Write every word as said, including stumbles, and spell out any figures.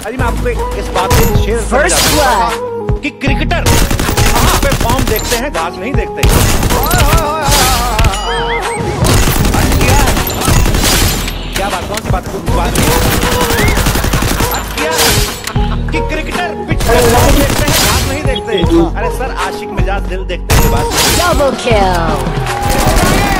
अरे मैं आपको इस बात को शेयर समझाता कि क्रिकेटर कहाँ पे फॉर्म देखते हैं, घास नहीं देखते। क्या बात, कौन सी बात है? बात कि क्रिकेटर पिच पे फॉर्म देखते हैं, घास नहीं देखते। अरे सर, आशिक मिजाज दिल देखते हैं। बात